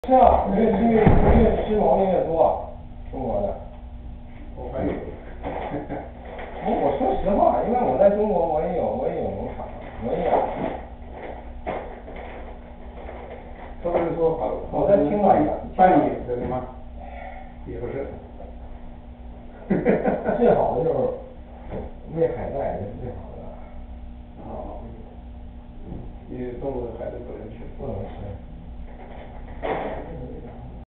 是啊，越吃毛病越多，中国的。 我还有。 我说实话，因为我在中国我也有农场，我也养。 都是说好， 我在青岛办理这个吗？也不是。 最好的就是喂海带，这是最好的。